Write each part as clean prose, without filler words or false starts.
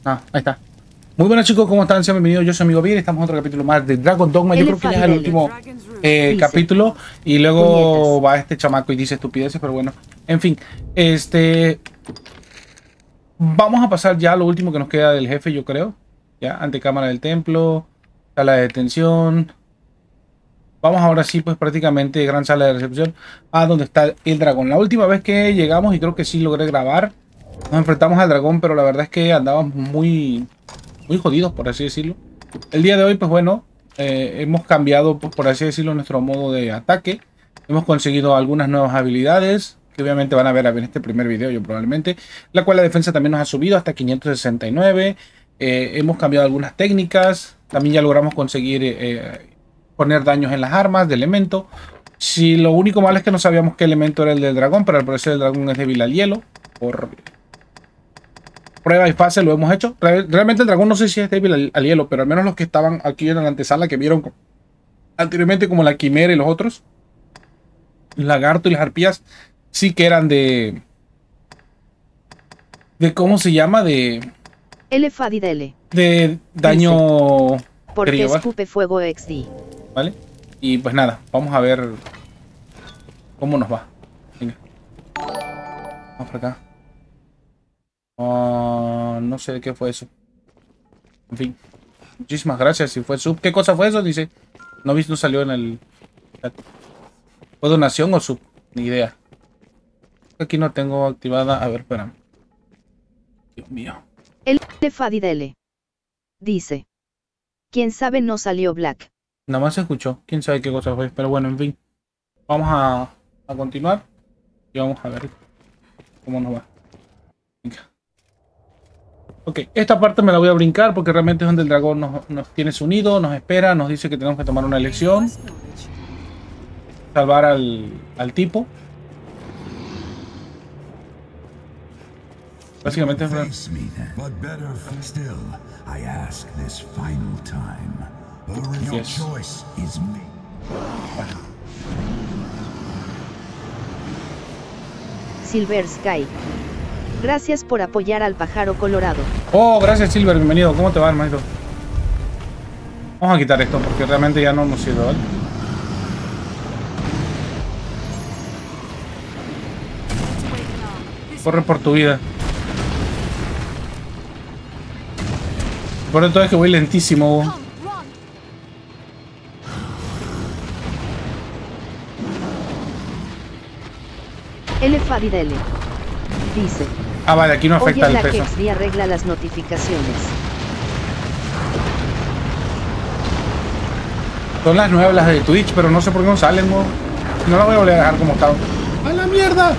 Ahí está. Muy buenas chicos, ¿cómo están? Sean bienvenidos, yo soy amigo Vir, estamos en otro capítulo más de Dragon Dogma. Yo creo que ya es el último capítulo. Y luego va este chamaco y dice estupideces, pero bueno. En fin, vamos a pasar ya a lo último que nos queda del jefe, yo creo. Ya, antecámara del templo, sala de detención. Vamos ahora sí, pues prácticamente gran sala de recepción, a donde está el dragón. La última vez que llegamos, y creo que sí logré grabar, nos enfrentamos al dragón, pero la verdad es que andábamos muy jodidos, por así decirlo. El día de hoy, pues bueno, hemos cambiado, por así decirlo, nuestro modo de ataque. Hemos conseguido algunas nuevas habilidades, que obviamente van a ver en este primer video, yo probablemente. La cual la defensa también nos ha subido hasta 569. Hemos cambiado algunas técnicas. También ya logramos conseguir poner daños en las armas de elemento. Si lo único malo es que no sabíamos qué elemento era el del dragón, pero al parecer el dragón es débil al hielo. Por prueba y fase lo hemos hecho. Realmente el dragón no sé si es débil al hielo, pero al menos los que estaban aquí en la antesala, que vieron anteriormente como la quimera y los otros, el lagarto y las arpías, sí que eran de ¿cómo se llama? De daño. Porque escupe fuego XD. ¿Vale? Y pues nada, vamos a ver cómo nos va. Venga. Vamos por acá. No sé qué fue eso. En fin. Muchísimas gracias. Si fue sub. ¿Qué cosa fue eso? Dice. No vi, no salió en el chat. ¿Fue donación o sub? Ni idea. Aquí no tengo activada. A ver, espera. Dios mío. El Fadidele dice. ¿Quién sabe no salió Black? Nada más se escuchó. Quién sabe qué cosa fue. Pero bueno, en fin. Vamos a continuar. Y vamos a ver cómo nos va. Venga. Ok, esta parte me la voy a brincar porque realmente es donde el dragón nos tiene unido, nos espera, nos dice que tenemos que tomar una elección. Salvar al tipo. Básicamente es... Silver Sky. Gracias por apoyar al pájaro colorado. Oh, gracias Silver, bienvenido. ¿Cómo te va, hermanito? Vamos a quitar esto porque realmente ya no nos sirve, ¿vale? Corre por tu vida. Por todo es que voy lentísimo. El Fadidele dice. Ah, vale, aquí no afecta el peso. Y arregla las notificaciones. Son las nuevas, las de Twitch, pero no sé por qué no salen, ¿no? No la voy a volver a dejar como estaba. ¡A la mierda!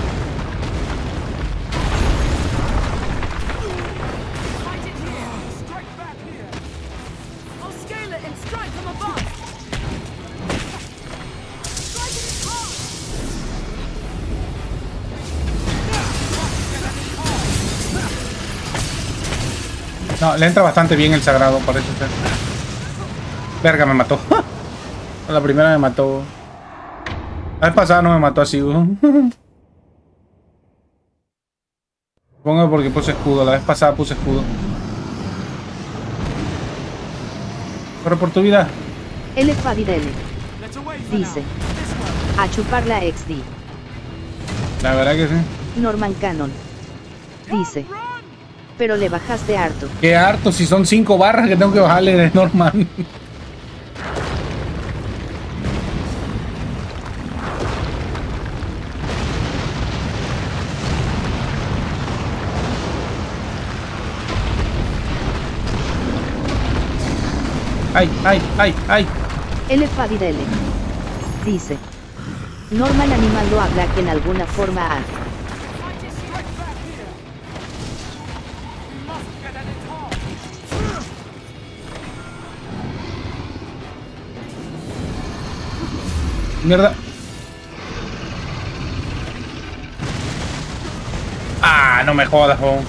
No, le entra bastante bien el sagrado, parece ser. Verga, me mató. La primera me mató. La vez pasada no me mató así. Pongo porque puse escudo. La vez pasada puse escudo. Corre por tu vida. El Fadidele dice. A chupar la XD. La verdad que sí. Norman Cannon dice. Pero le bajaste harto. Qué harto, si son 5 barras que tengo que bajarle de Norman. ¡Ay, ay, ay, ay! El Fadidele dice. Norman animando a Black en alguna forma a... Mierda. Ah, no me jodas, jo.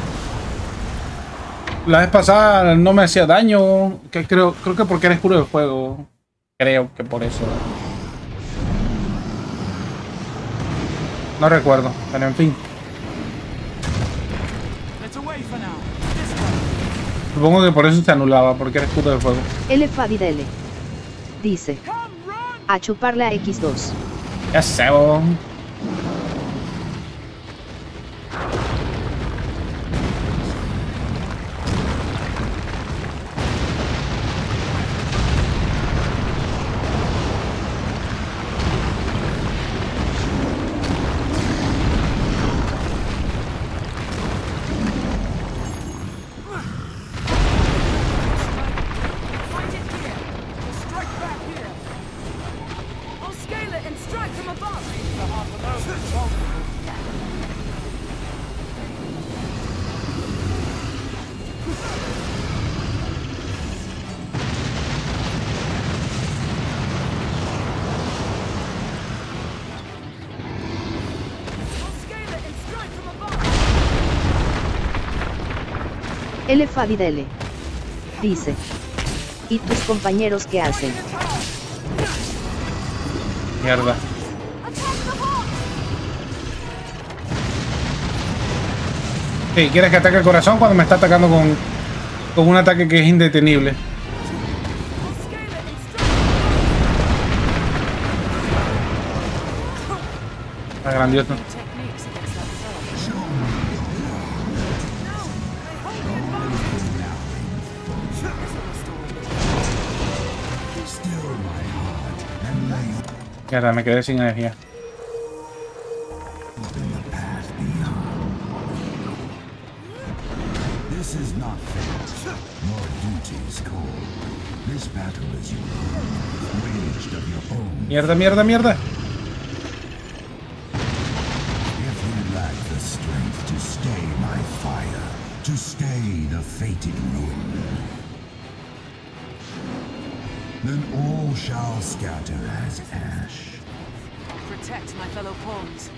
La vez pasada no me hacía daño. Que creo que porque eres puro del juego. Creo que por eso. No recuerdo, pero en fin. Supongo que por eso se anulaba, porque era escudo de fuego. Elefadidele. Dice. A chupar la X2. Ya sé, bo. Elefadidele. Dice. ¿Y tus compañeros qué hacen? Mierda. Sí, ¿quieres que ataque el corazón cuando me está atacando con un ataque que es indetenible? Está grandioso. Mierda, me quedé sin energía. This is not fate, nor duty's call. This battle is yours, waged of your own. Mierda, mierda, mierda. If you lack the strength to stay my fire, to stay the fated ruin, then all shall scatter as ash. Protect my fellow pawns.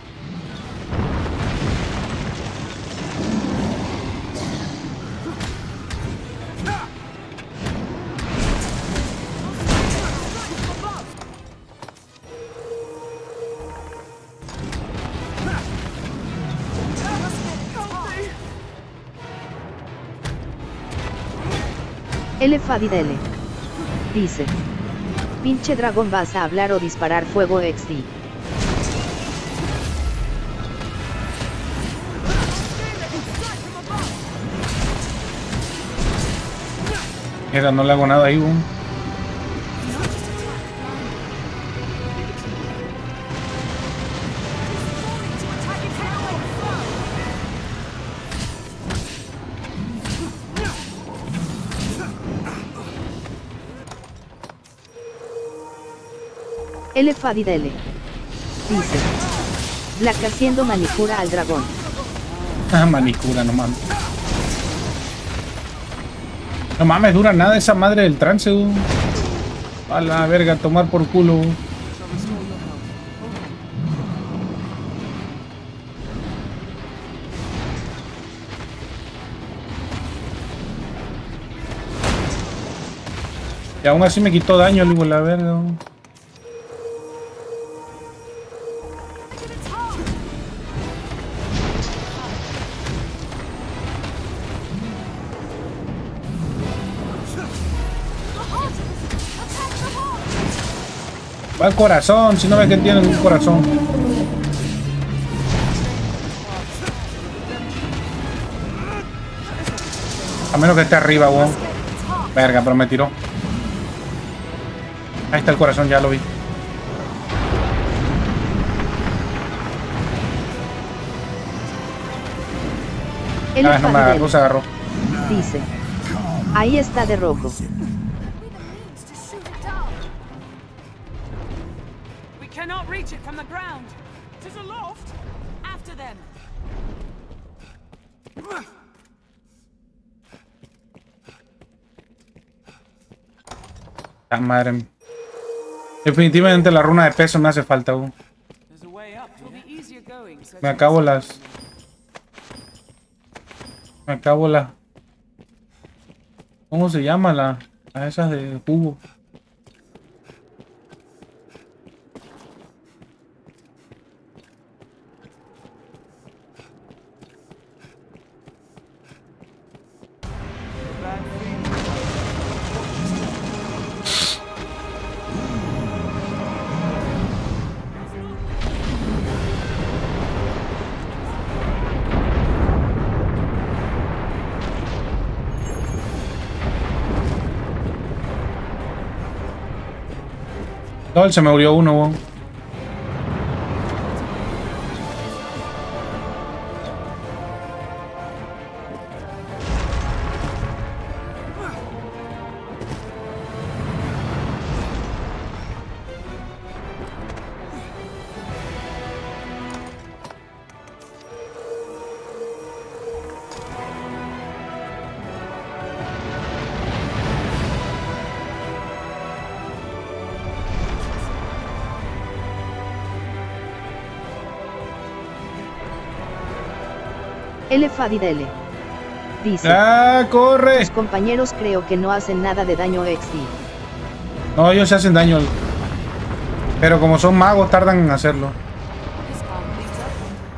Elefadidele. Dice. Pinche dragón, ¿vas a hablar o disparar fuego XD? Mierda, no le hago nada ahí, boom. Elefadidele. Dice. Black haciendo manicura al dragón. Ah, manicura, no mames. No mames, dura nada esa madre del trance, a la verga, tomar por culo. Y aún así me quitó daño, digo, la verga. Va al corazón, si no ves que tienen un corazón. A menos que esté arriba, weón. Verga, pero me tiró. Ahí está el corazón, ya lo vi. Ah, no me agarró, se agarró. Dice. Ahí está de rojo. Cannot reach it from the ground. Tis aloft. After them. La madre. Definitivamente la runa de peso me hace falta, weón. There's a way up. It'll be easier going. So Me acabo las... Me acabo las... ¿Cómo se llama las esas de jugo? No, se me murió uno, weón. Elefadidele. Dice, ¡Ah, corre! tus compañeros creo que no hacen nada de daño XD. No, ellos se hacen daño. Pero como son magos, tardan en hacerlo. This path leads up.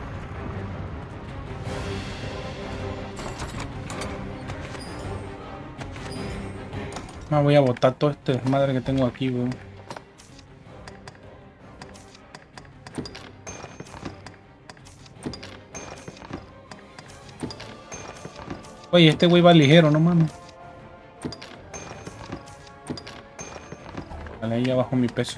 Voy a botar todo este desmadre que tengo aquí, weón. Oye, este güey va ligero, no mames. Vale, ahí abajo mi peso.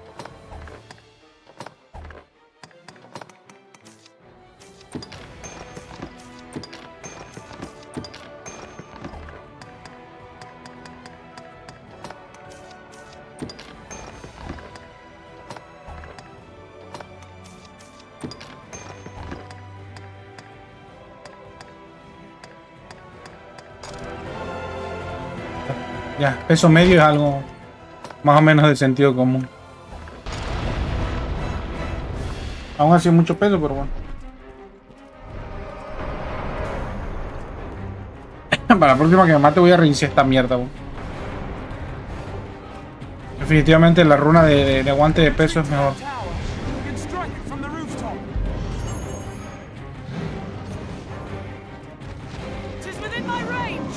Ya, peso medio es algo más o menos de sentido común. Aún así es mucho peso, pero bueno. Para la próxima que me mate voy a reiniciar esta mierda, weón. Definitivamente la runa de aguante de peso es mejor. Tower. We can strike it from the rooftop. Tis within my range.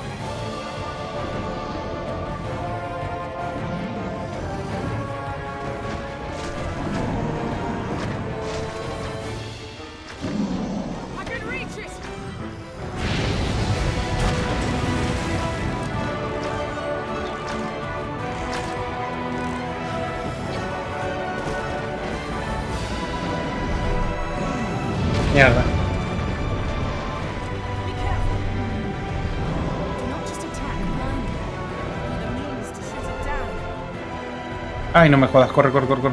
I can reach it. Mierda. Be careful. Do not just attack blindly. Be the means to shut it down. Ay, no me jodas, corre, corre, corre, corre.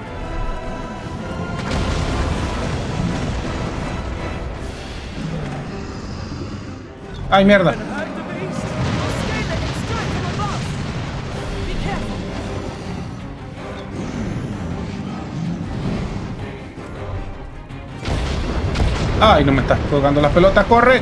Ay, mierda. Hurt the beast. Or scale it and strike from above. Be careful. Ay, no me estás tocando las pelotas, corre.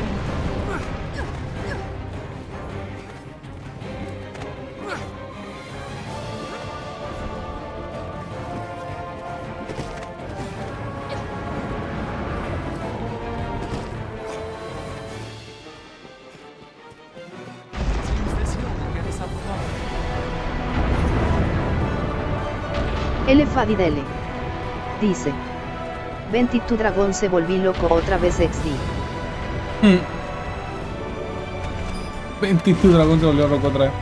Seems this hill will get us up above. Elefadidele. Dice, Venti tu dragón se volví loco otra vez XD. 22 dragón se volvió loco otra vez.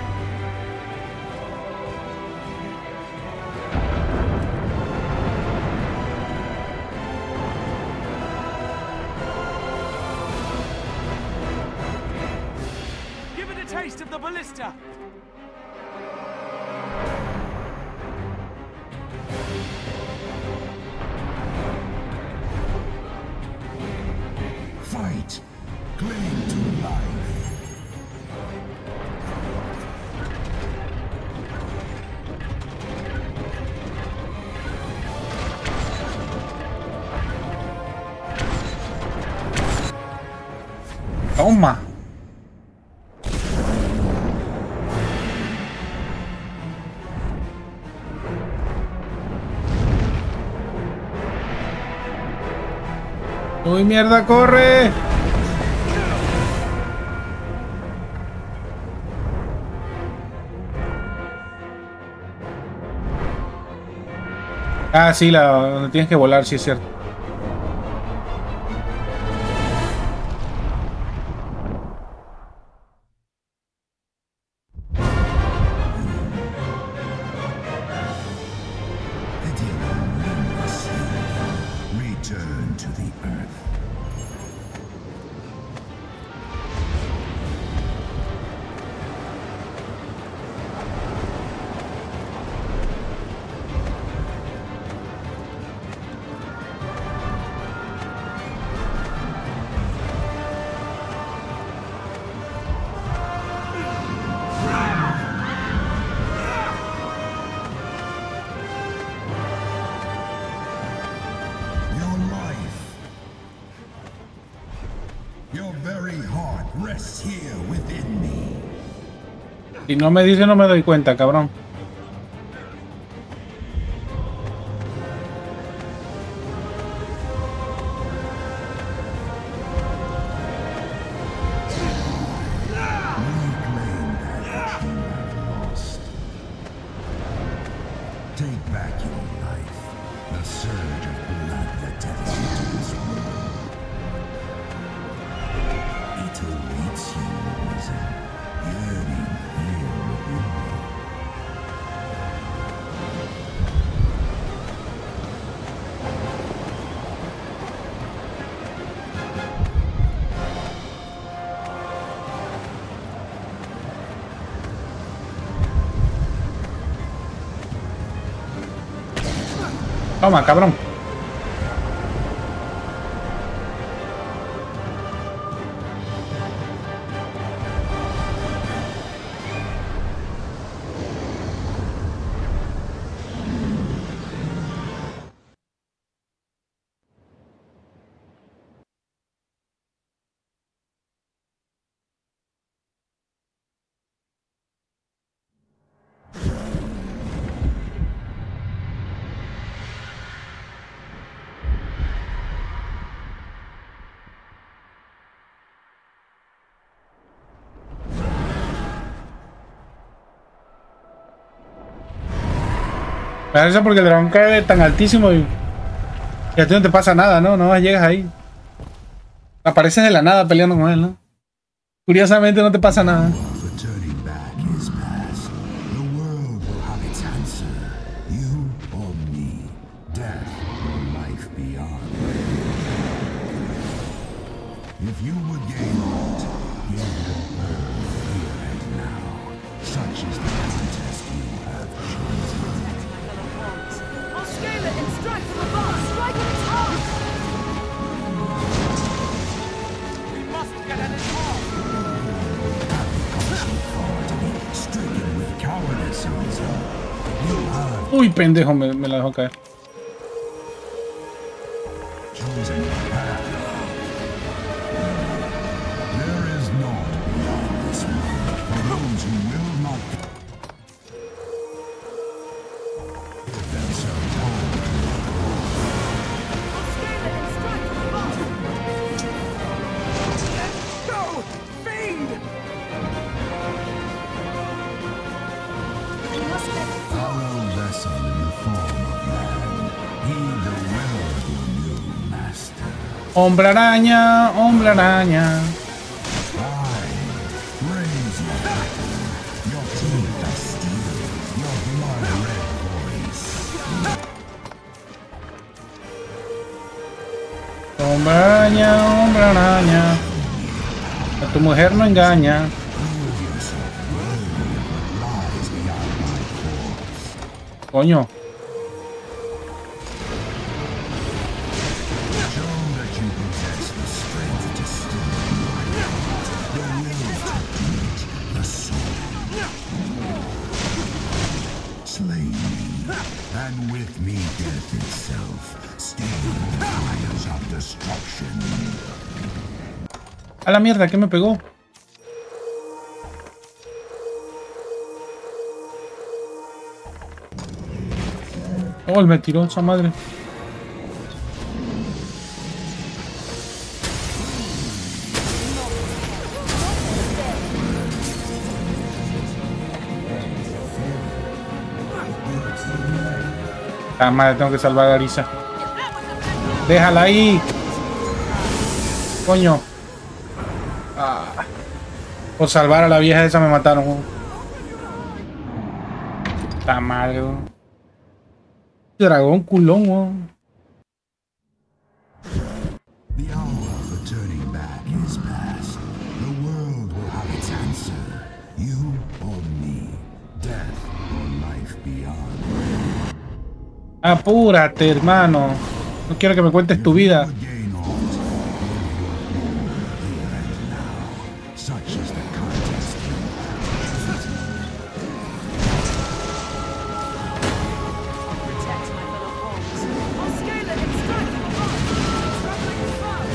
Give it a taste of the ballista. Fight! Cling to life! Toma. Uy, mierda, corre. Ah, sí, donde tienes que volar, sí es cierto. Si no me dice, no me doy cuenta, cabrón. Reclaim that which you have lost. Take back your life, the surge of blood that tethered you to this world. It awaits you, Risen, yearning here within me. Toma, cabrón. Me da risa porque el dragón cae tan altísimo y a ti no te pasa nada, ¿no? No llegas ahí. Apareces de la nada peleando con él, ¿no? Curiosamente no te pasa nada. The turning back is past. The world will have its answer. You or me. Death or life beyond. If you would gain aught, give your all here and now. Such is the contest you have chosen. I'll scale it and strike from above! Strike at its heart! We must get at its heart! So far to be stricken with cowardice, Risen. You have Uy, pendejo, me la dejó caer. chosen your path. There is naught beyond this world for those who will not give themselves over to your I'll scale it and strike from above! Let go! Fiend! We must let it go! Our vessel in the form of man. Heed the will of your new master. Hombre araña, hombre araña. I raise your weapon, your teeth of steel, your blood-red voice. Hombre araña, hombre araña. A tu mujer no engaña. Prove yourself worthy of what lies beyond my force. Coño. Show that you possess the strength to still life, the will to beat the soul. Slay me, and with me death itself, stain the fires of destruction. A la mierda, ¿qué me pegó? Oh, él me tiró esa madre. Ah, madre, tengo que salvar a Arisa. Déjala ahí. Coño. Ah. Por salvar a la vieja esa me mataron. Está madre, weón. Dragón culón, weón. The hour for turning back is past. The world will have its answer. You or me. Death or life beyond. Apúrate, hermano. No quiero que me cuentes tu vida. Would gain aught, give your all here and now. Such is the contest you have chosen. Protect my fellow wolves! I'll scale it and strike from above! Struggling fast!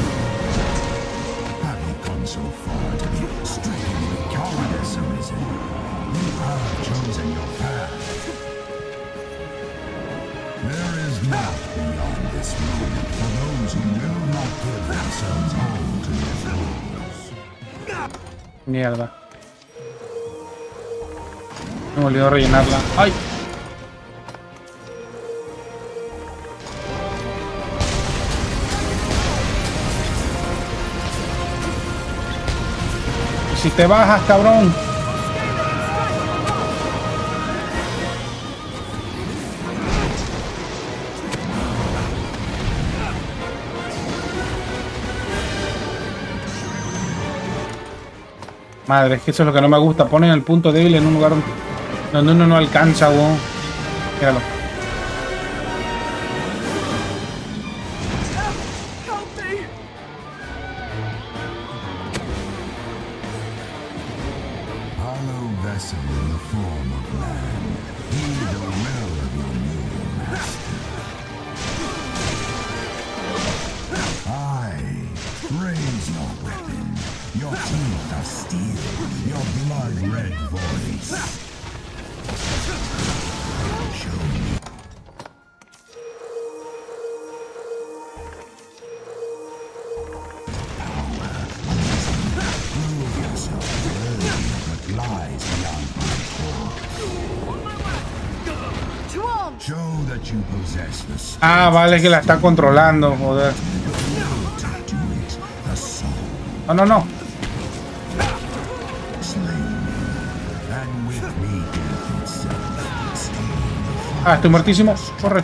Have you come so far to be stricken with cowardice, Arisen? You Mierda. Me olvidó rellenarla. ¡Ay! Si te bajas, cabrón. Madre, es que eso es lo que no me gusta. Ponen el punto débil en un lugar donde uno no alcanza, weón. Míralo. Hollow vessel in the form of man. Heed the will of your new master. I raise your weapon. Your teeth are steel. Your blood red voice. Show me. Prove yourself worthy of what lies beyond my core. Show that you possess the strength Ah, vale, que la está controlando, joder. to do it. The soul No, no, no. slain. And with me death itself. Stained. Ah, estoy muertísimo. Corre.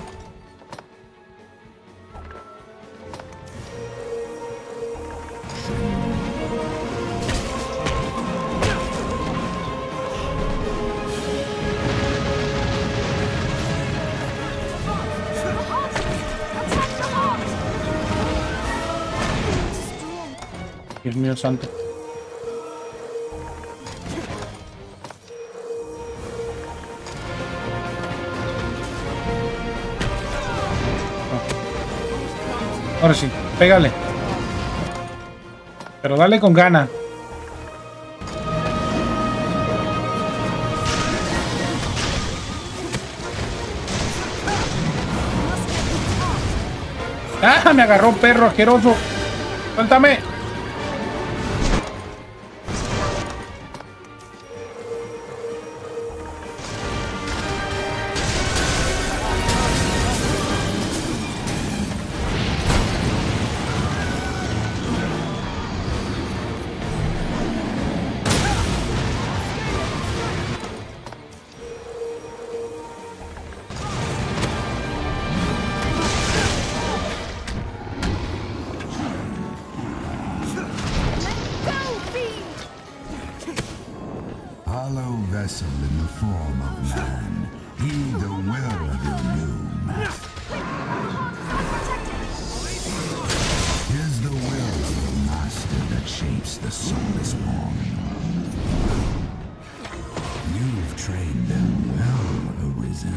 Dios mío santo. Ahora sí, pégale. Pero dale con ganas. ¡Ah! Me agarró, perro asqueroso. Suéltame. Hollow vessel in the form of man. Heed the will of your new master. Is the will of your master that shapes the soulless born. You've trained them well, Arisen.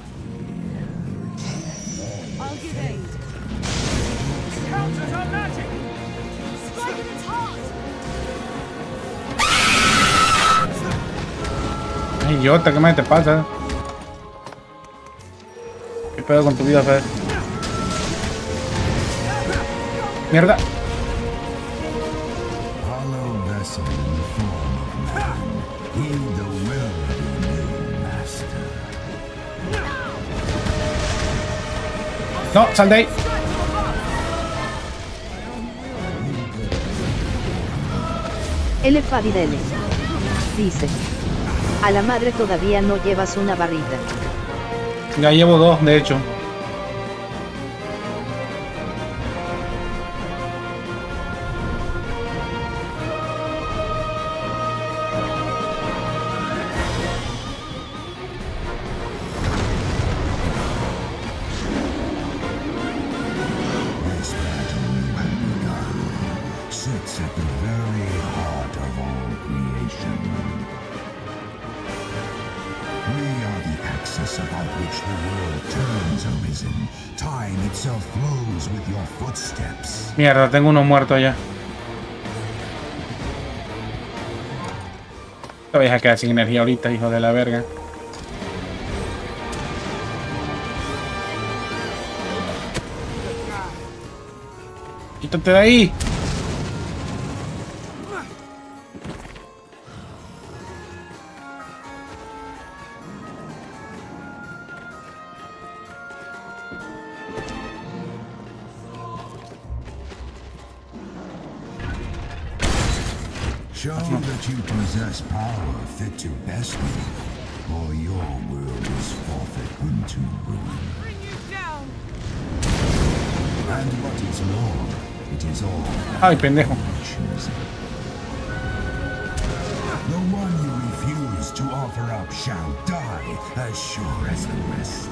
I'll give aid. Counters our magic! Strike at its heart! Ay, idiota, ¿qué más te pasa? ¿Qué pedo con tu vida, Fede? Mierda. Hollow vessel in the form of man. Heed the will of your new master. No, sal de ahí. L. Fabidele. Dice. A la madre todavía no llevas una barrita. Ya llevo dos, de hecho. This battle you have begun sits at the very heart of all creation. We are the axis about which the world turns, Arisen. Time itself flows with your footsteps. Mierda, tengo uno muerto ya. Te voy a quedar sin energía ahorita, hijo de la verga. Quítate de ahí. Show that you possess power fit to best me, or your world is forfeit unto ruin. Bring you down. And what is more, it is all Ay, pendejo. choosing. The one you refuse to offer up shall die as sure as the rest.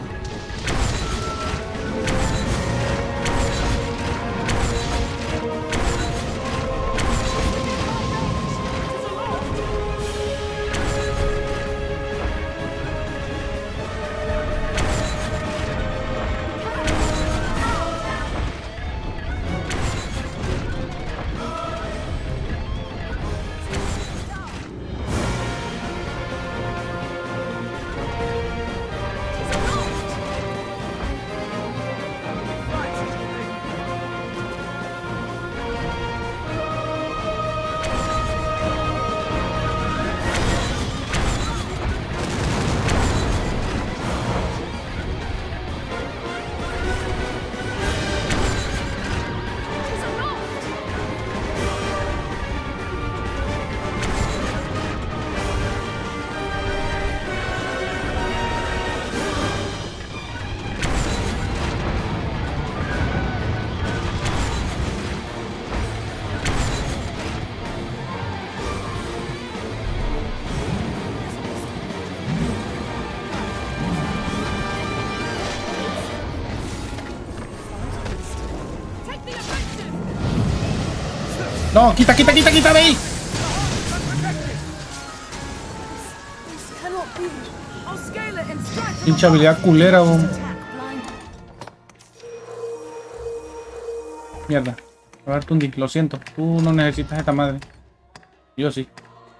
Take the offensive. No, quita de ahí. This cannot be. I'll scale it and strike. Pinche habilidad culera, weón. Attack blind. Mierda. A ver, Tundi, lo siento. Tú no necesitas esta madre. Yo sí.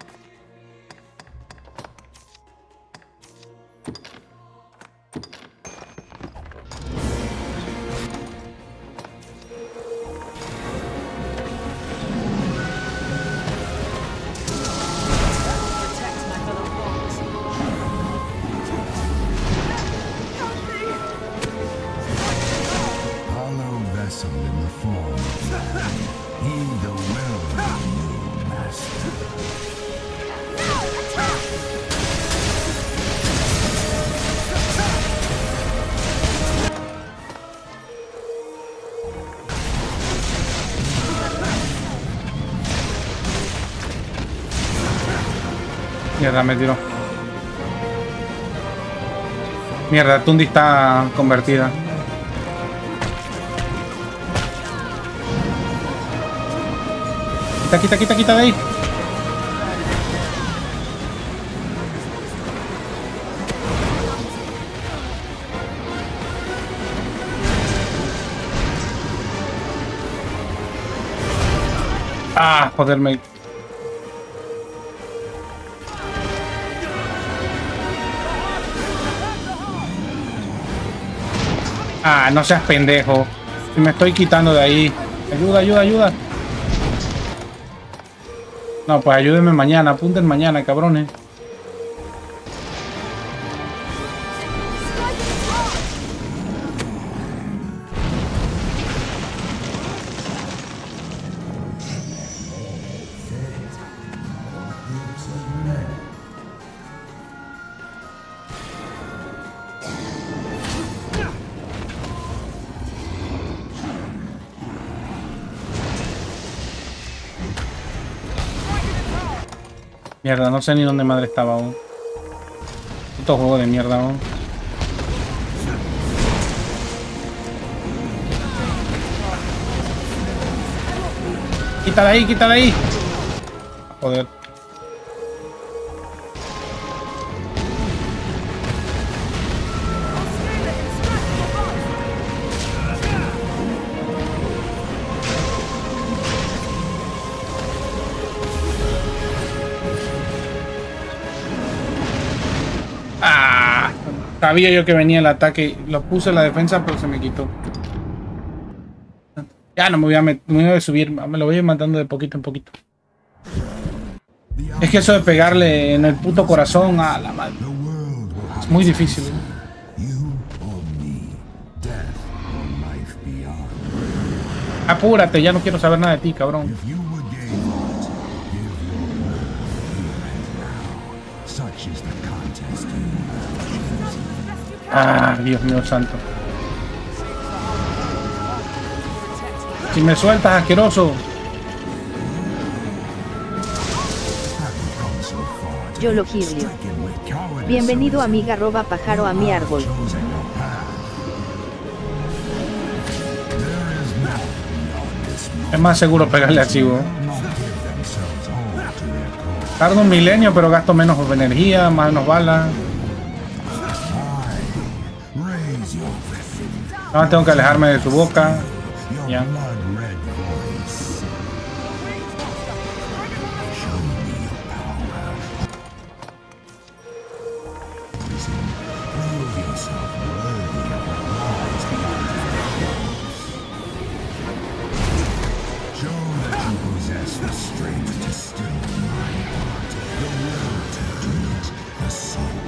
Protect my fellow foes. Hollow vessel in the form of man. He the will of the new master. Mierda, me tiró. Mierda, Tundi está convertida. Quita de ahí. Ah, joderme. Ah, no seas pendejo. Si me estoy quitando de ahí. Ayuda. No, pues ayúdenme mañana. Apunten mañana, cabrones. Mierda, no sé ni dónde madre estaba aún. Puto juego de mierda aún. Quita de ahí. Joder. Ah, sabía yo que venía el ataque. Lo puse en la defensa, pero se me quitó. Ya no me voy a subir. Me lo voy a ir matando de poquito en poquito. Es que eso de pegarle en el puto corazón a la madre es muy difícil. Apúrate, ya no quiero saber nada de ti, cabrón. If you would gain aught, give Such is the contest you have chosen. Ah, Dios mío santo. Si me sueltas, asqueroso. Have you come so far to Yolo be Kirlio. stricken with cowardice? Bienvenido amiga arroba pájaro a mi árbol. Chosen your path. There is more beyond this moment. Es más seguro pegarle así, weón. Not give themselves all to their cause. Tardo un milenio, pero gasto menos energía, menos balas. Raise your weapon. Ahora tengo que alejarme de su boca. Your Ya. blood-red voice. Show me your power. Prove yourself worthy of the prize beyond your Show that you possess the strength to still my heart, the will to do it, the soul.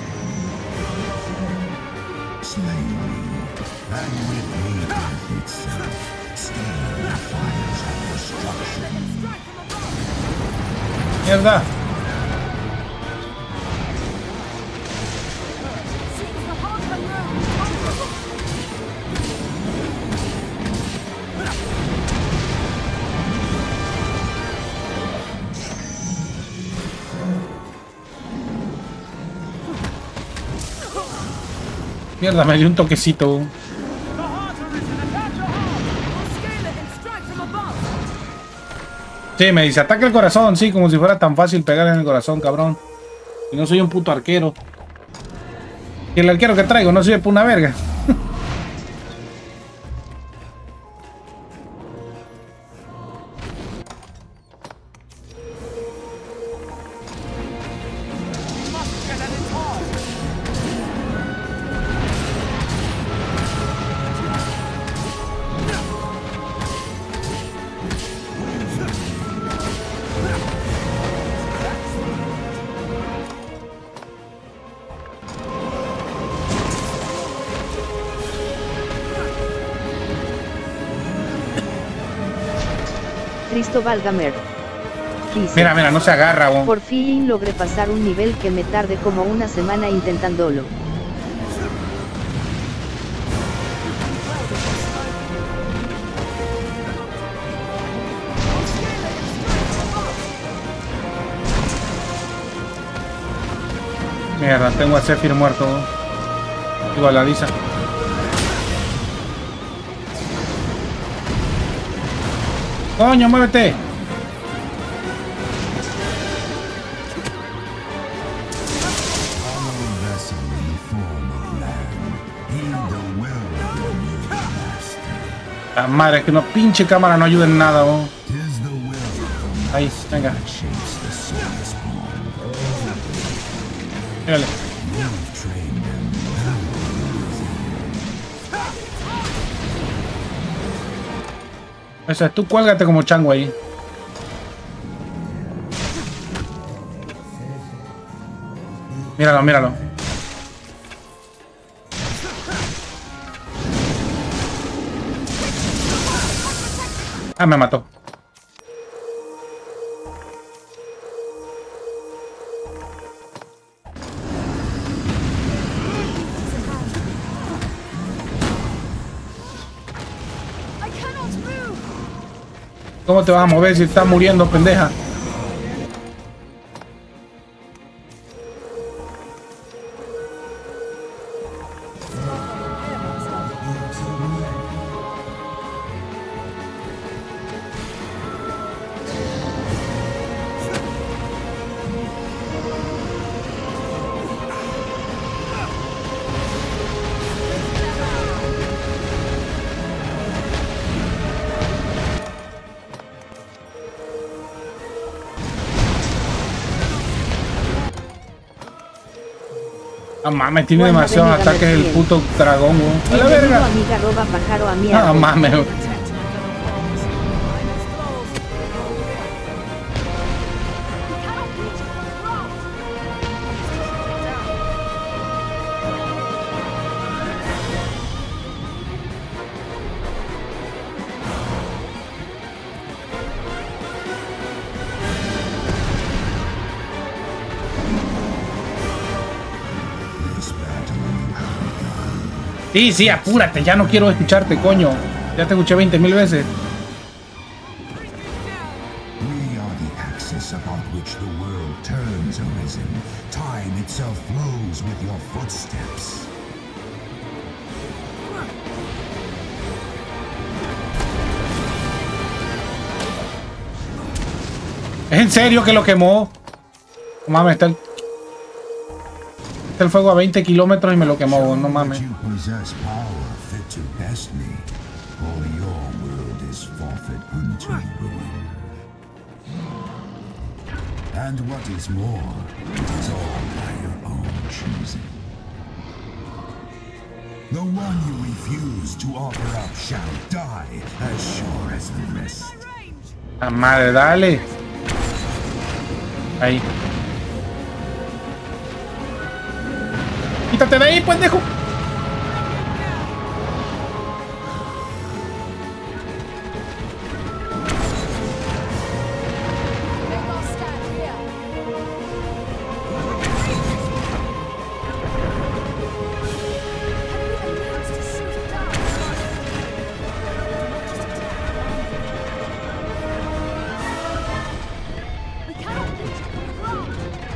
Slay me, and with me death itself, scale the fires of destruction. Mierda. Mierda, me dio un toquecito. Sí, me dice, ataca el corazón, sí, como si fuera tan fácil pegar en el corazón, cabrón. Y no soy un puto arquero. Y el arquero que traigo no sirve para una verga. Cristóbal Gamer. Dice, Mira, mira, no se agarra, weón. por fin logré pasar un nivel que me tardé como una semana intentándolo. Mierda, tengo a Zephyr muerto. Igual la Lisa. ¡Coño, muévete! Hollow vessel in form of land. Heed the will of your new master. La madre, que no pinche cámara no ayuda en nada, weón. 'Tis the will of the Ahí, venga. that shapes the soul spawn. Mírale. You've trained them Esa es tú, cuélgate como chango ahí. Míralo, míralo. Ah, me mató. I cannot move. ¿Cómo te vas a mover si estás muriendo, pendeja? Ah, mames, tiene Juan demasiados Avenida ataques el Mercier. puto dragón, weón. ¡A la Bienvenido verga! amiga arroba pájaro a mi Ah, árbol. mames. Protect my fellow foes. I must close. We cannot reach the ground. Sí, sí, apúrate, ya no quiero escucharte, coño. Ya te escuché 20.000 veces. We are the axis about which the world turns, Arisen. Time itself flows with your footsteps. ¿Es en serio que lo quemó? No mames, está el fuego a 20 kilómetros y me lo quemó, no mames. You possess power fit to best me, or your world is forfeit unto ruin. And what is more, it is all by your own choosing. The one you refuse to offer up shall die as sure as the rest. La madre, dale. Ahí. Quítate de ahí, pendejo. Make our stand here. Everyone needs to shoot it down. Not just attack. We cannot reach the ground.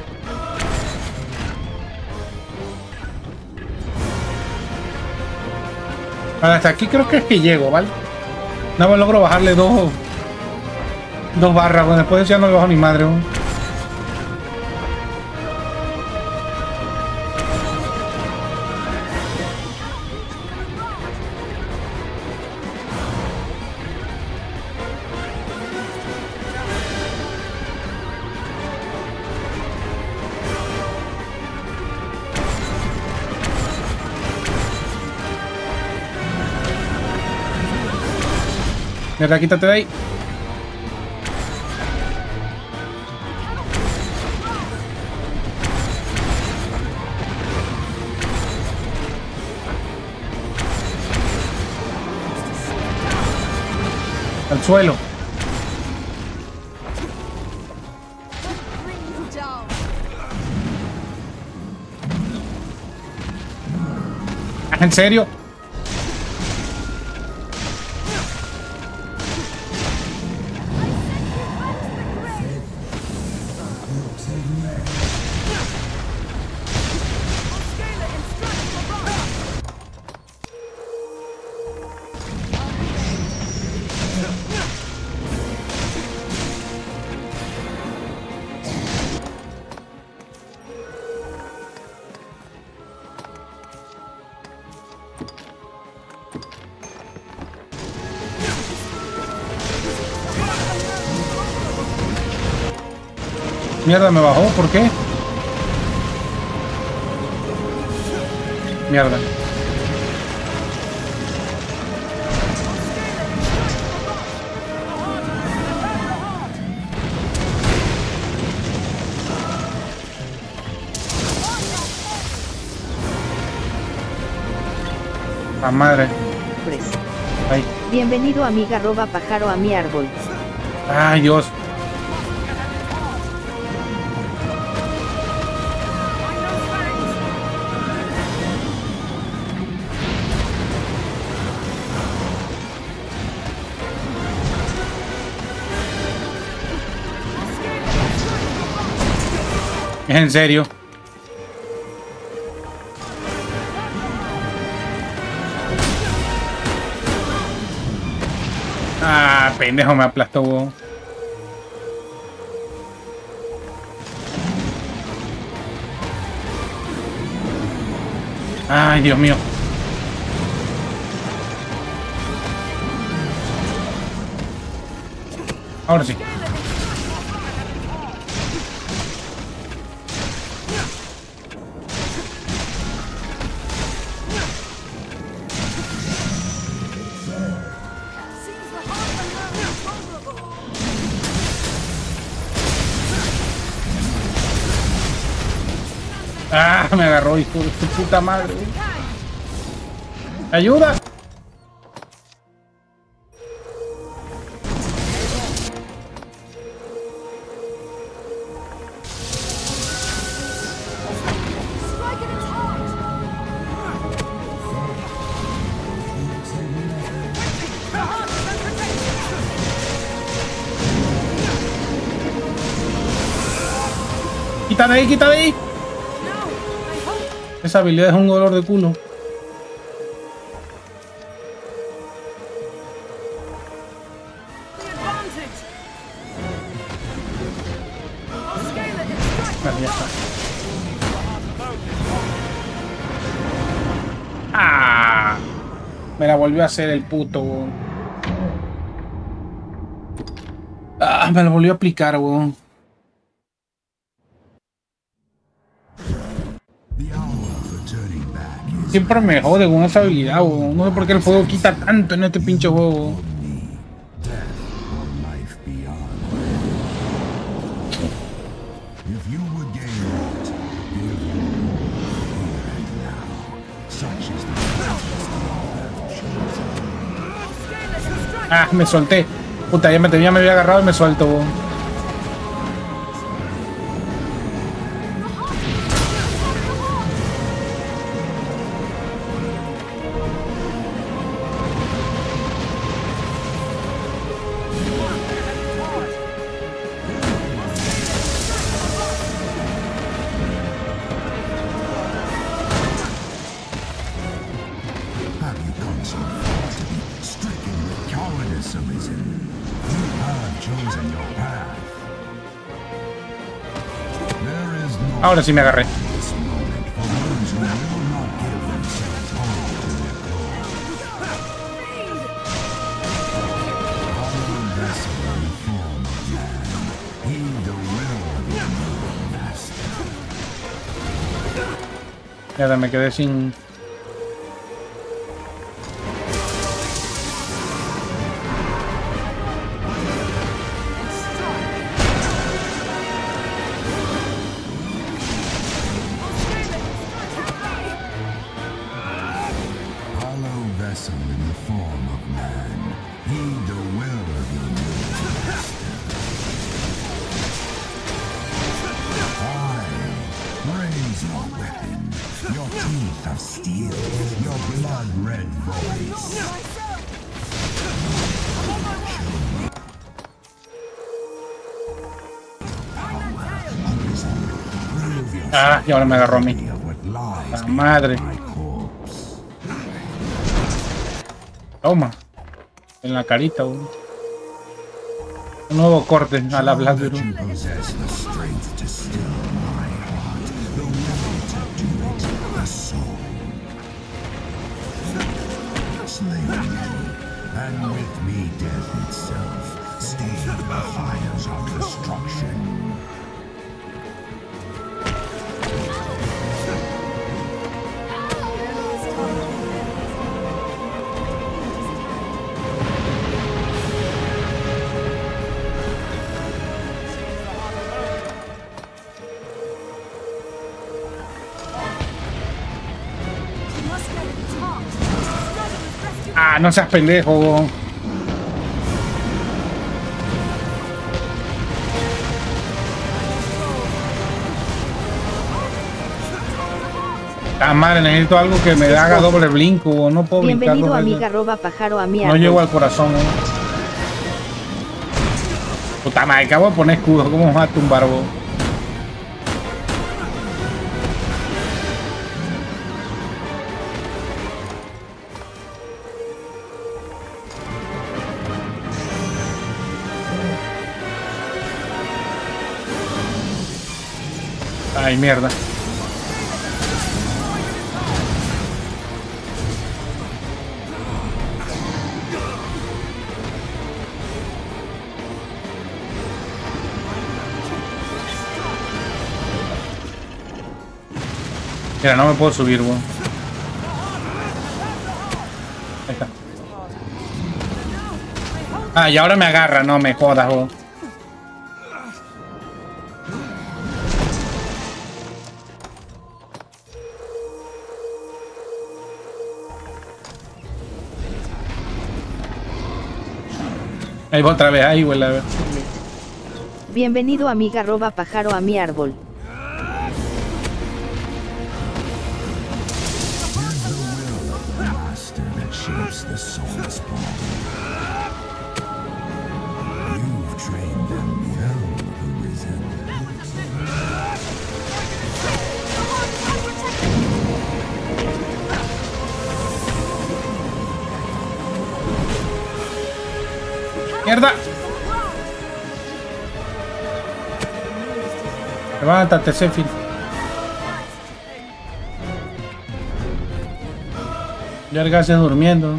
Hasta aquí creo que es que llego, ¿vale? No me logro bajarle dos barras, bueno, después ya no le bajo ni madre, ¿no? Mierda, quítate de ahí. Al suelo. Bring you down. ¿En serio? Mierda, me bajó, ¿por qué? Mierda. La madre. Pres. Ay. Bienvenido amiga roba pájaro a mi árbol. Ay, Dios. ¿Es en serio? Ah, pendejo, me aplastó, weón. Ay, Dios mío. Ahora sí. Seems the heart of man is vulnerable. Ah, me agarró, hijo de su puta madre. ¡Ayuda! Strike at its heart. ¡Quita de ahí, quita de ahí! Esa habilidad es un dolor de culo. Vale, ya está. ¡Ah! Me la volvió a hacer el puto, weón. ¡Ah! Me la volvió a aplicar, weón. Siempre me jode con esa habilidad, weón. No sé por qué el fuego quita tanto en este pinche juego. Ah, me solté. Puta, ya me había agarrado y me suelto, weón. Ahora sí me agarré. Ya me quedé sin... Ah, y ahora me agarró a mí. La madre. Toma. En la carita, un nuevo corte a la Black Widow. Ah, no seas pendejo. Ah, madre, necesito algo que me haga doble brinco. No puedo brincar. Bienvenido amiga arroba pájaro a mi No llego al corazón. Puta madre, acabo de poner escudo. ¿Cómo me va a tumbar, vos? Ay, mierda. Mira, no me puedo subir, weón. Ahí está. Ah, y ahora me agarra, no me jodas, weón. Ahí va otra vez, ahí huele a ver. Bienvenido amiga arroba pájaro a mi árbol. ¡Mierda! Levántate, Sephiroth. Yarga se durmiendo.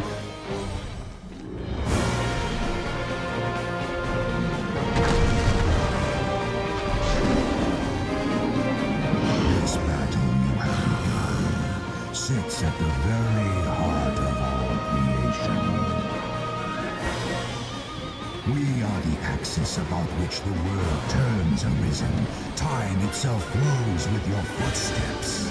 This battle you have begun sits at the very heart of all creation. We are the axis about which the world turns, Arisen. Time itself flows with your footsteps.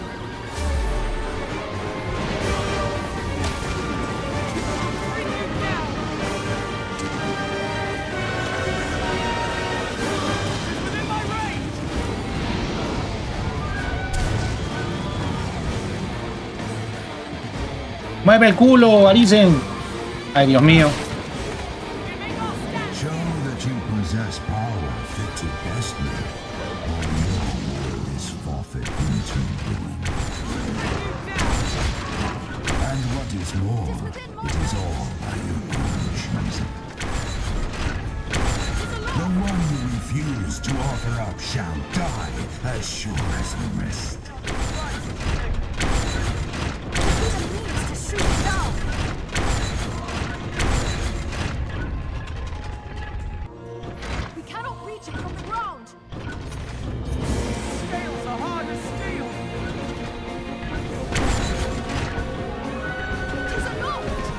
¡Mueve el culo, Arisen! ¡Ay, Dios mío! Show that you possess power fit to best me, or your world is forfeit into ruin. And what is more, it is all by your own choosing. The one you refuse to offer up shall die as sure as the rest. We cannot reach it from the ground. Scales are hard as steel. He's aloft.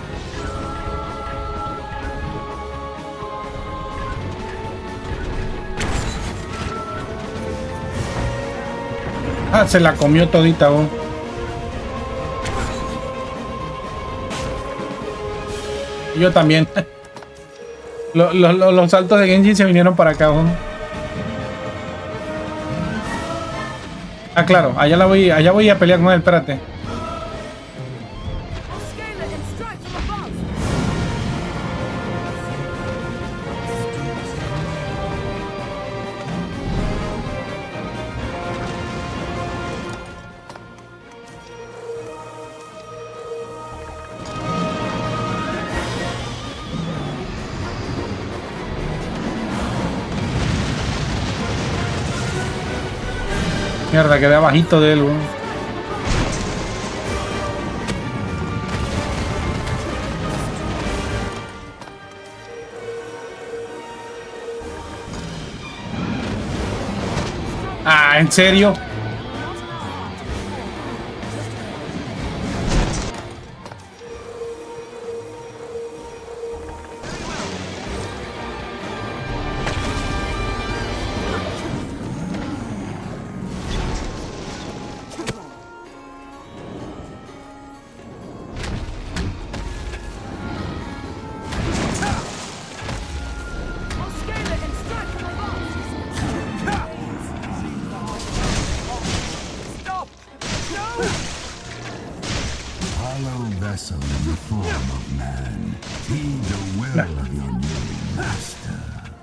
Ah, se la comió todita, vos. Y yo también. Los saltos de Genji se vinieron para acá, vos. Ah, claro, allá voy a pelear con él, espérate. Scaler and strike from above. Mierda, quedé abajito de él, weón. Ah, ¿en serio? Scaler and strike from above. Stop! No! Hollow vessel in the form of man. Heed the will of your new master.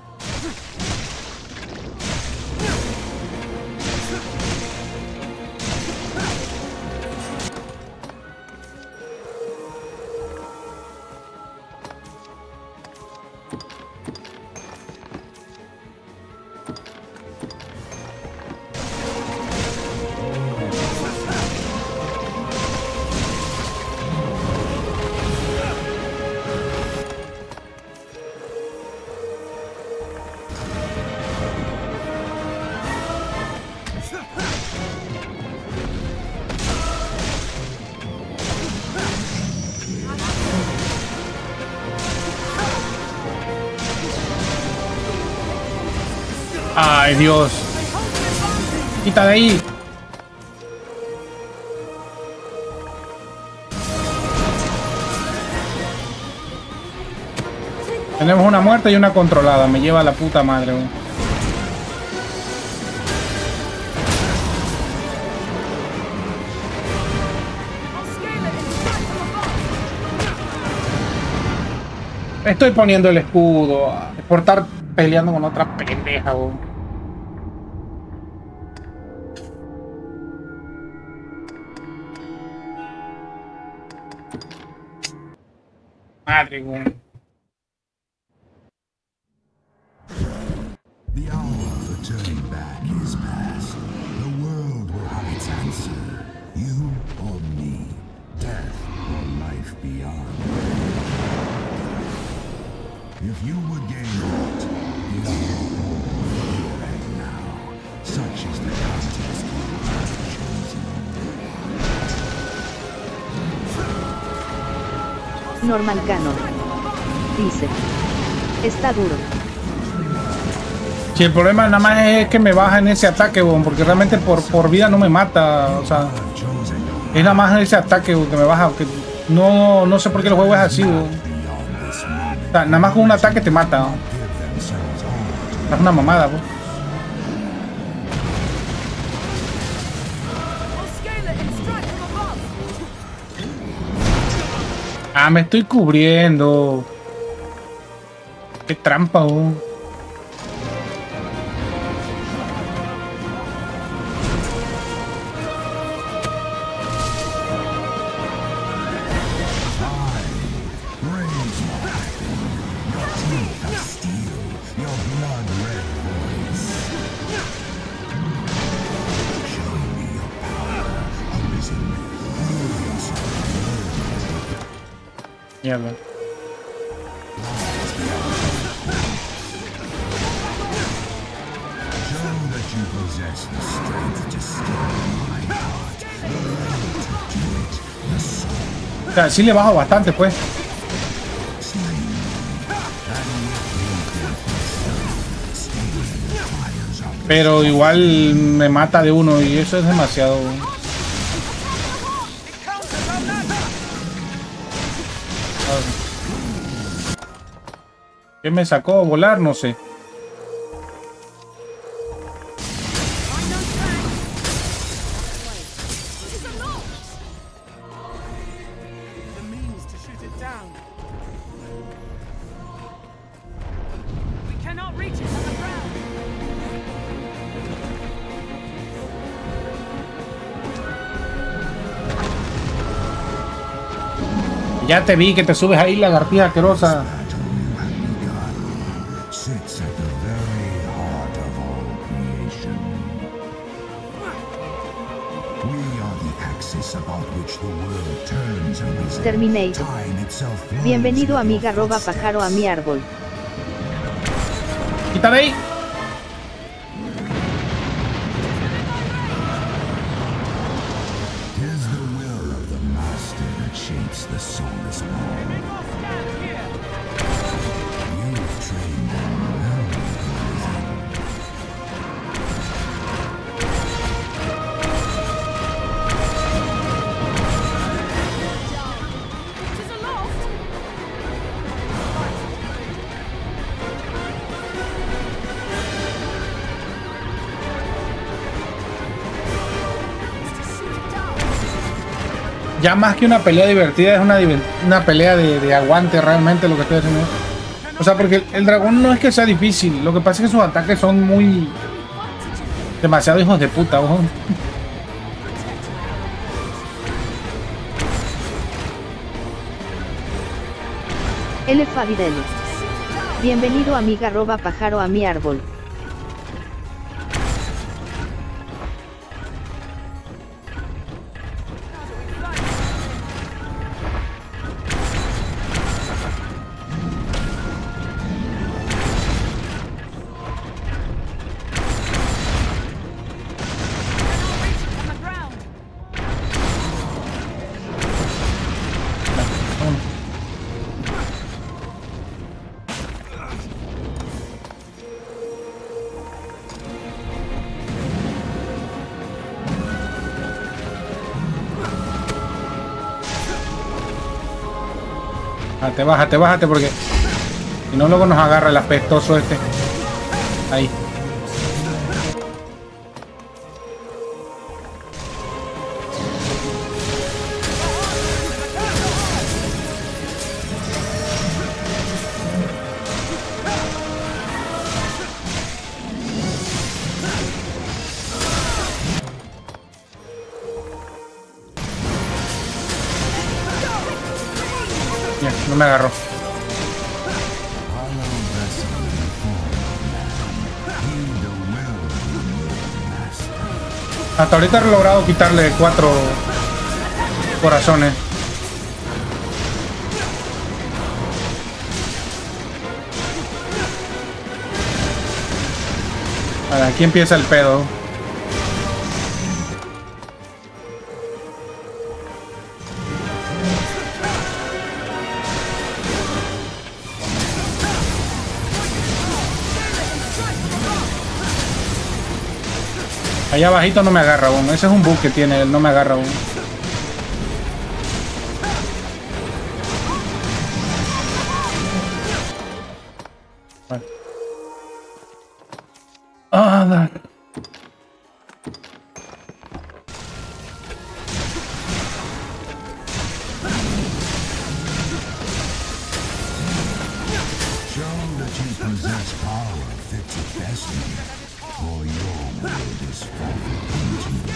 Ay, Dios. Quita de ahí. Tenemos una muerta y una controlada. Me lleva la puta madre, weón. Estoy poniendo el escudo por estar peleando con otra pendeja, weón. Madre, weón. answer? You or me? Death or life beyond? If you would gain aught, give your all here and now. Such is the contest you have chosen. Normal Cano. Dice. Está duro. Si el problema nada más es que me baja en ese ataque, weón, porque realmente por vida no me mata, o sea, es nada más en ese ataque, weón, que me baja, que no sé por qué el juego es así, weón. O sea, nada más con un ataque te mata, weón. Es una mamada, weón. Ah, me estoy cubriendo. Qué trampa, weón. Mierda. O sea, sí le bajo bastante, pues. Pero igual me mata de uno y eso es demasiado. ¿Qué me sacó? ¿Volar? No sé. Ya te vi que te subes ahí, lagartija asquerosa. Terminator. Bienvenido amiga roba pájaro a mi árbol. Quítale ahí. Ya más que una pelea divertida, es una pelea de aguante realmente lo que estoy haciendo. O sea, porque el dragón no es que sea difícil, lo que pasa es que sus ataques son muy... demasiado hijos de puta, ojo. Elefabidele. Bienvenido amiga roba pájaro a mi árbol. Bájate, porque si no luego nos agarra el apestoso este. Ahí. Bien, no me agarró. Hasta ahorita he logrado quitarle 4 corazones. Vale, aquí empieza el pedo. Allá abajito no me agarra aún. Ese es un bug que tiene, él no me agarra aún. Vale. Ah, dale. Show that you possess power fit to destiny, or your world is falling into the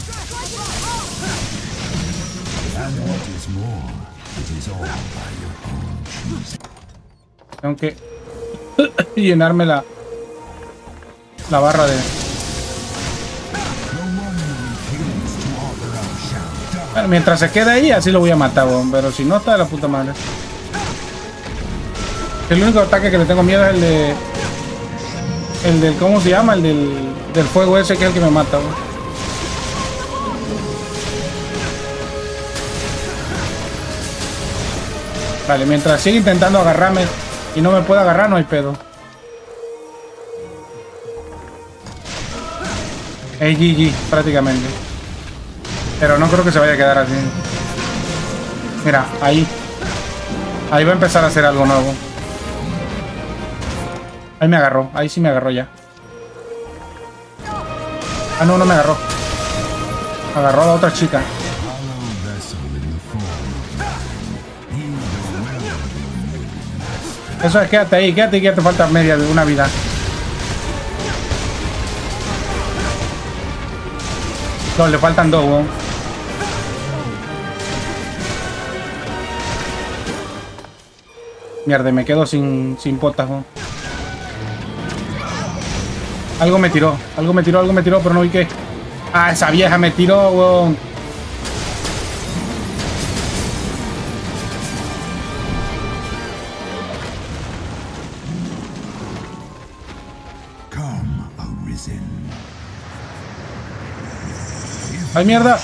and what is more, it is all by your own choosing. Tengo que llenarme la barra de... The one who refused to offer up shall die. Bueno, mientras se quede ahí, así lo voy a matar, weón. Pero si no, está de la puta madre. El único ataque que le tengo miedo es el de... El del... ¿Cómo se llama? El del fuego ese, que es el que me mata, weón. Vale, mientras sigue intentando agarrarme y no me puede agarrar, no hay pedo. Es GG, prácticamente. Pero no creo que se vaya a quedar así. Mira, ahí. Ahí va a empezar a hacer algo nuevo. Ahí me agarró. Ahí sí me agarró ya. Ah, no, no me agarró. Agarró a la otra chica. Eso es, quédate ahí, que ya te falta media de una vida. No, le faltan 2, weón. Mierda, me quedo sin potas, weón. Algo me tiró, pero no vi qué. Ah, esa vieja me tiró, weón. ¡Ay, mierda!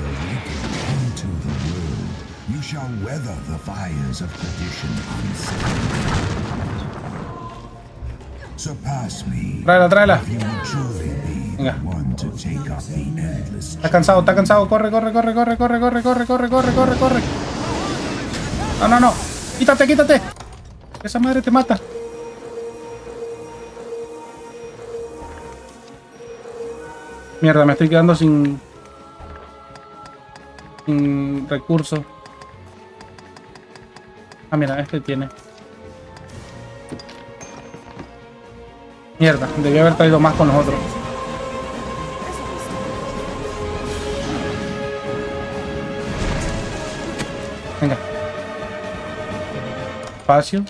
Tráela, tráela. Venga. Está cansado. Corre. No. Quítate. Esa madre te mata. Mierda, me estoy quedando sin recursos. Ah, mira, este tiene. Mierda, debí haber traído más con nosotros. Venga. Espacio.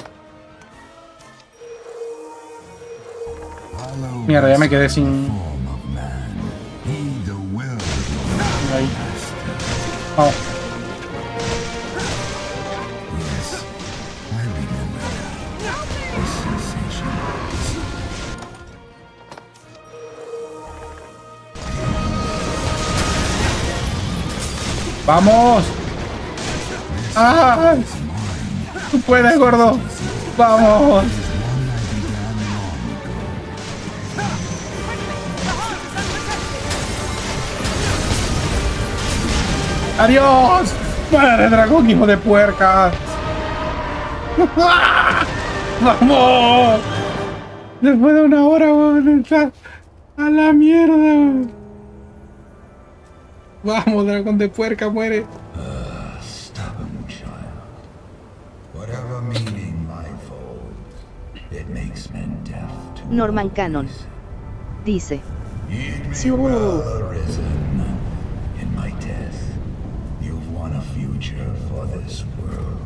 Mierda, ya me quedé sin... Ahí. Vamos. ¡Vamos! ¡Ah! ¡Tú puedes, gordo! ¡Vamos! ¡Adiós! ¡Madre dragón, hijo de puerca! ¡Vamos! Después de una hora, weón, está a la mierda, weón. Vamos, dragón de puerca, muere. Stubborn child. Whatever meaning life holds, it makes men deaf to Norman Cannon dice: Si well arisen in my death, you've won a future for this world.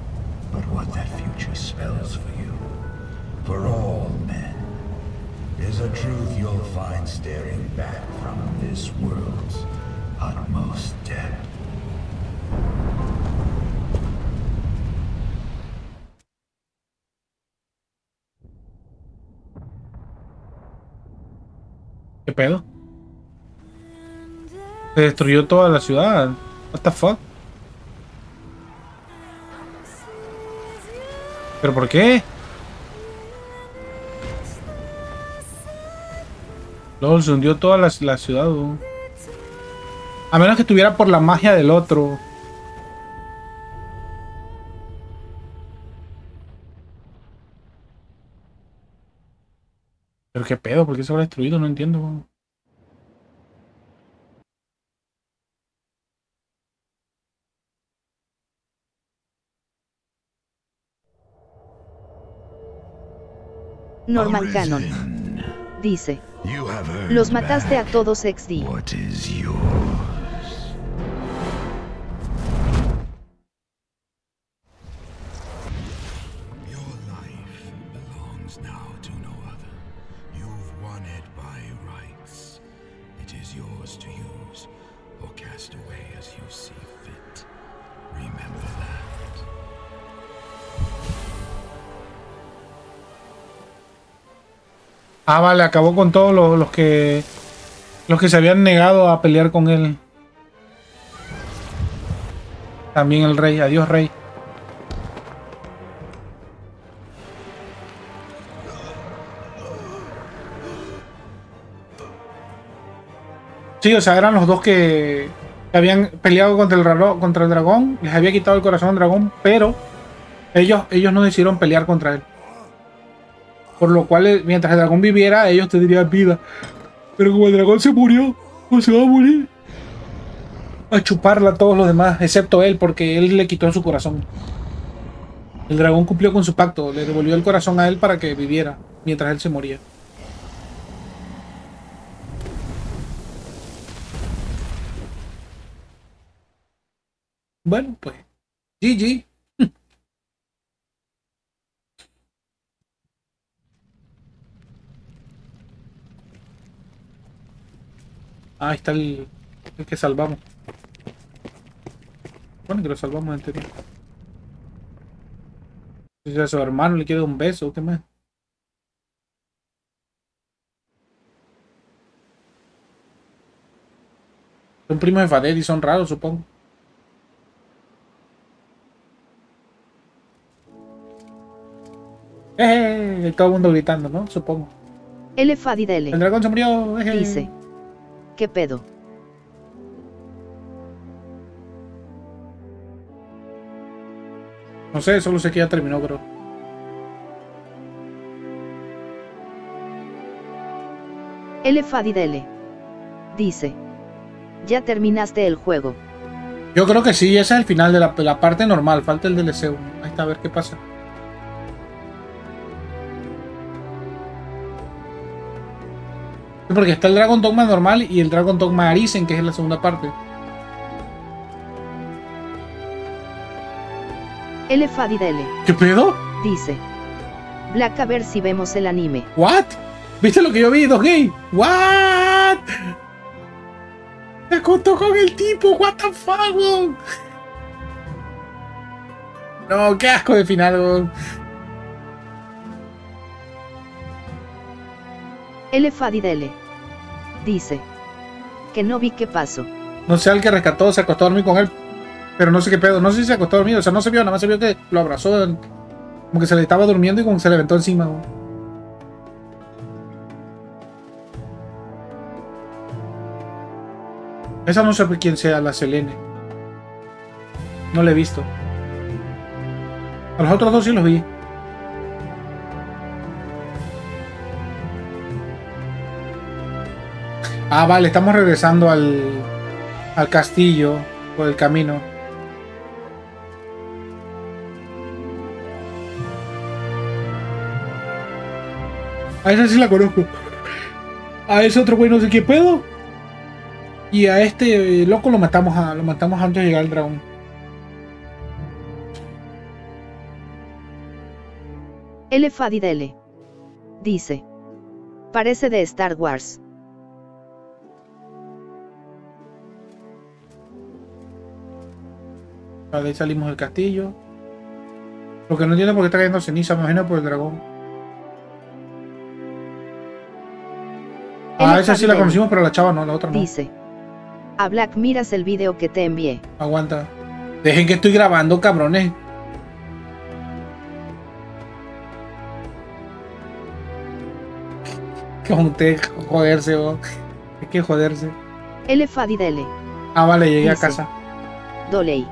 But what that future spells for you, for all men, is a truth you'll find staring back from this world's utmost depth. ¿Qué pedo? Se destruyó toda la ciudad. What the fuck? ¿Pero por qué? Luego se hundió toda la ciudad. ¿No? A menos que estuviera por la magia del otro. ¿Pero qué pedo? ¿Por qué se habrá destruido? No entiendo. Norman Cannon. Arisen, Dice. you have earned Los mataste a back todos XD. what is yours. Your life belongs now to no other. You've won it by rights. It is yours to use or cast away as you see fit. Remember that. Ah, vale, acabó con todos los que se habían negado a pelear con él. También el rey. Adiós, rey. Sí, o sea, eran los dos que habían peleado contra el dragón. Les había quitado el corazón al dragón, pero ellos no decidieron pelear contra él. Por lo cual, mientras el dragón viviera, ellos tendrían vida. Pero como el dragón se murió, pues se va a morir. A chuparla a todos los demás, excepto él, porque él le quitó su corazón. El dragón cumplió con su pacto, le devolvió el corazón a él para que viviera, mientras él se moría. Bueno, pues, GG. Ahí está el que salvamos. Bueno, que lo salvamos en teoría. Si a su hermano le quiere un beso, ¿qué más? Son primos de Fadet y son raros, supongo. Todo el mundo gritando, ¿no? Supongo. El Fadidele. El dragón se murió. Dice. ¿Qué pedo? No sé, solo sé que ya terminó, creo. El Fadidele. Dice. Ya terminaste el juego. Yo creo que sí, ese es el final de la parte normal. Falta el DLC. Ahí está, a ver qué pasa. Porque está el Dragon Dogma normal y el Dragon Dogma Arisen, que es la segunda parte. El Fadidele. ¿Qué pedo? Dice. Black, a ver si vemos el anime. ¿What? ¿Viste lo que yo vi, 2Gay? ¿What? Se acostó con el tipo, what the fuck, weón? No, qué asco de final, weón. El Fadidele. Dice. Que no vi qué pasó. No sé, al que rescató se acostó a dormir con él. Pero no sé qué pedo. No sé si se acostó a dormir. O sea, no se vio, nada más se vio que lo abrazó. Como que se le estaba durmiendo y como que se le aventó encima, weón. Esa no sé quién sea, la Selene. No la he visto. A los otros dos sí los vi. Ah, vale, estamos regresando al castillo por el camino. A esa sí la conozco. A ese otro güey no sé qué pedo. Y a este loco lo matamos antes de llegar al dragón. El Fadidele. Dice. Parece de Star Wars. Vale, ahí salimos del castillo. Lo que no entiendo por qué está cayendo ceniza, me imagino por el dragón. Ah, esa sí la conocimos, pero la chava no, la otra no. Dice. A Black, miras el video que te envié. Aguanta. Dejen que estoy grabando, cabrones. Con usted joderse, vos. Hay que joderse. L Fadidele. Ah, vale, llegué a Dice. casa. Doley.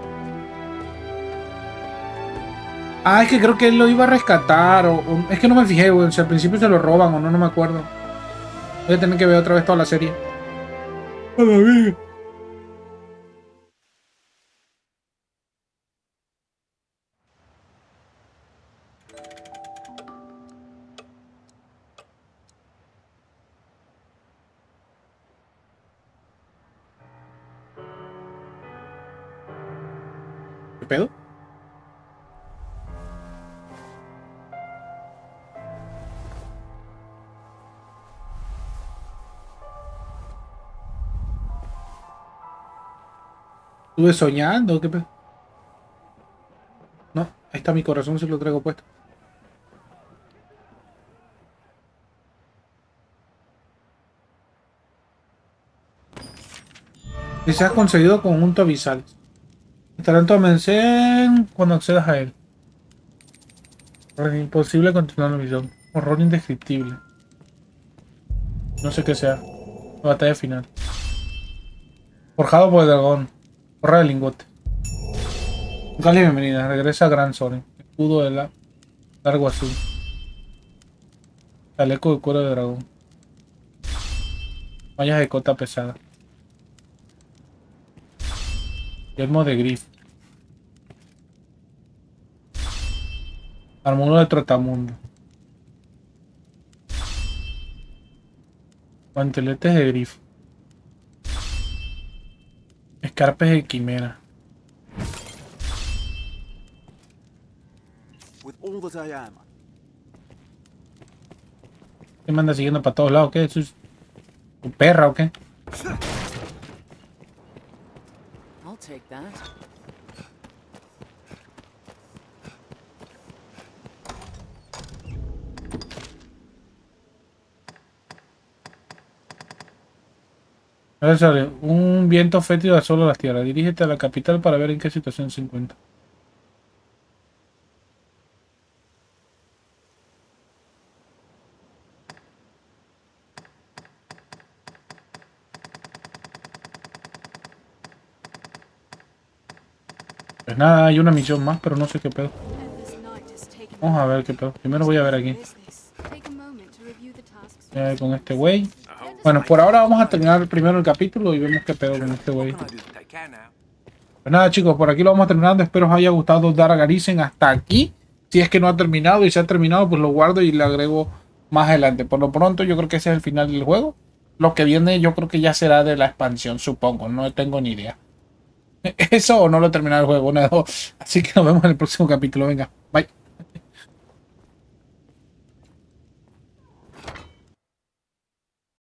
Ah, es que creo que él lo iba a rescatar. Es que no me fijé, güey. Si al principio se lo roban o no, no me acuerdo. Voy a tener que ver otra vez toda la serie. A la verga. ¿Qué pedo? Estuve soñando, ¿qué pedo? No, ahí está mi corazón, si lo traigo puesto. Y se ha conseguido conjunto abisal. Estará en tu almacén cuando accedas a él. Es imposible continuar la misión. Horror indescriptible. No sé qué sea. La batalla final. Forjado por el dragón. Forra de lingote. Dale bienvenida. Regresa a Gran Soren. Escudo de largo azul. Chaleco de cuero de dragón. Mallas de cota pesada. Yelmo de grifo. Armadura de trotamundo. Guanteletes de grifo. Escarpes de quimera. With all that I am, ¿Qué me anda siguiendo para todos lados? ¿Qué? ¿Eso es tu perra o qué? I'll take that. Ahora sale un viento fétido asola las tierras. Dirígete a la capital para ver en qué situación se encuentra. Pues nada, hay una misión más, pero no sé qué pedo. This night has taken Vamos a ver qué pedo. Primero voy a ver aquí. business. Take a moment to review the tasks. Con este güey. Bueno, por ahora vamos a terminar primero el capítulo y vemos qué pedo con este güey. Pues nada, chicos, por aquí lo vamos terminando. Espero os haya gustado Dark-Arisen hasta aquí. Si es que no ha terminado, y si ha terminado, pues lo guardo y le agrego más adelante. Por lo pronto, yo creo que ese es el final del juego. Lo que viene, yo creo que ya será de la expansión, supongo. No tengo ni idea. Eso o no lo he terminado el juego, una de dos. Así que nos vemos en el próximo capítulo. Venga, bye.